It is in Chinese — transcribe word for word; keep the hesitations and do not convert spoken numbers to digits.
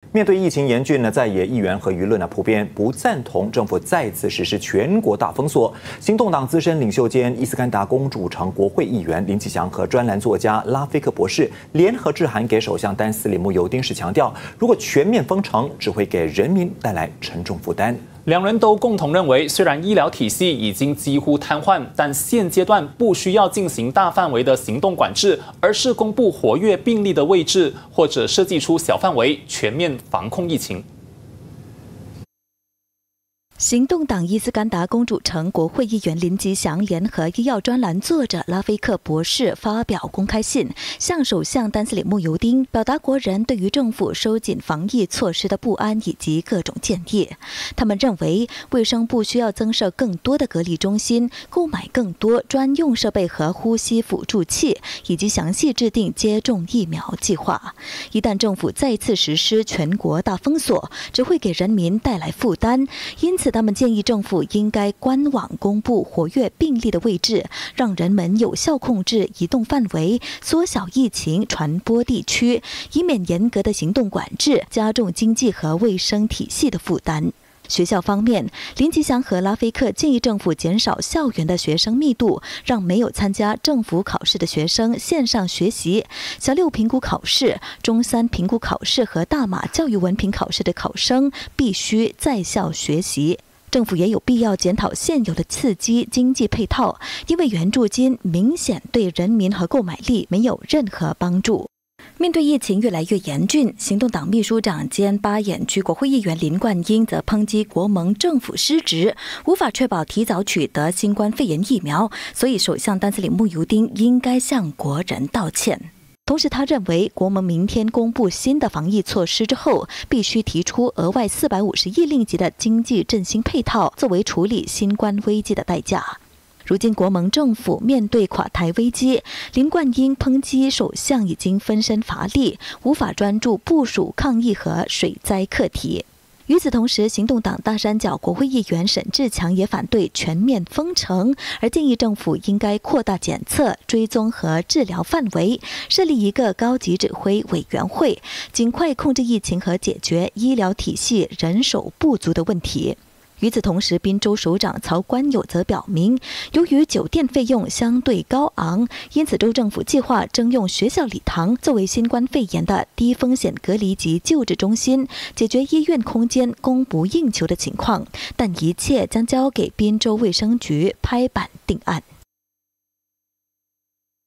面对疫情严峻呢，在野议员和舆论呢普遍不赞同政府再次实施全国大封锁。行动党资深领袖兼伊斯干达公主城国会议员林启祥和专栏作家拉菲克博士联合致函给首相丹斯里慕尤丁时强调，如果全面封城，只会给人民带来沉重负担。 两人都共同认为，虽然医疗体系已经几乎瘫痪，但现阶段不需要进行大范围的行动管制，而是公布活跃病例的位置，或者设计出小范围全面防控疫情。 行动党伊斯干达公主城国会议员林吉祥联合医药专栏作者拉菲克博士发表公开信，向首相丹斯里慕尤丁表达国人对于政府收紧防疫措施的不安以及各种建议。他们认为，卫生部需要增设更多的隔离中心，购买更多专用设备和呼吸辅助器，以及详细制定接种疫苗计划。一旦政府再次实施全国大封锁，只会给人民带来负担，因此。 他们建议政府应该官网公布活跃病例的位置，让人们有效控制移动范围，缩小疫情传播地区，以免严格的行动管制加重经济和卫生体系的负担。 学校方面，林吉祥和拉菲克建议政府减少校园的学生密度，让没有参加政府考试的学生线上学习。小六评估考试、中三评估考试和大马教育文凭考试的考生必须在校学习。 政府也有必要检讨现有的刺激经济配套，因为援助金明显对人民和购买力没有任何帮助。面对疫情越来越严峻，行动党秘书长兼八眼区国会议员林冠英则抨击国盟政府失职，无法确保提早取得新冠肺炎疫苗，所以首相丹斯里慕尤丁应该向国人道歉。 同时，他认为国盟明天公布新的防疫措施之后，必须提出额外四百五十亿令吉的经济振兴配套，作为处理新冠危机的代价。如今，国盟政府面对垮台危机，林冠英抨击首相已经分身乏力，无法专注部署抗疫和水灾课题。 与此同时，行动党大山脚国会议员沈志强也反对全面封城，而建议政府应该扩大检测、追踪和治疗范围，设立一个高级指挥委员会，尽快控制疫情和解决医疗体系人手不足的问题。 与此同时，宾州首长曹观友则表明，由于酒店费用相对高昂，因此州政府计划征用学校礼堂作为新冠肺炎的低风险隔离及救治中心，解决医院空间供不应求的情况。但一切将交给宾州卫生局拍板定案。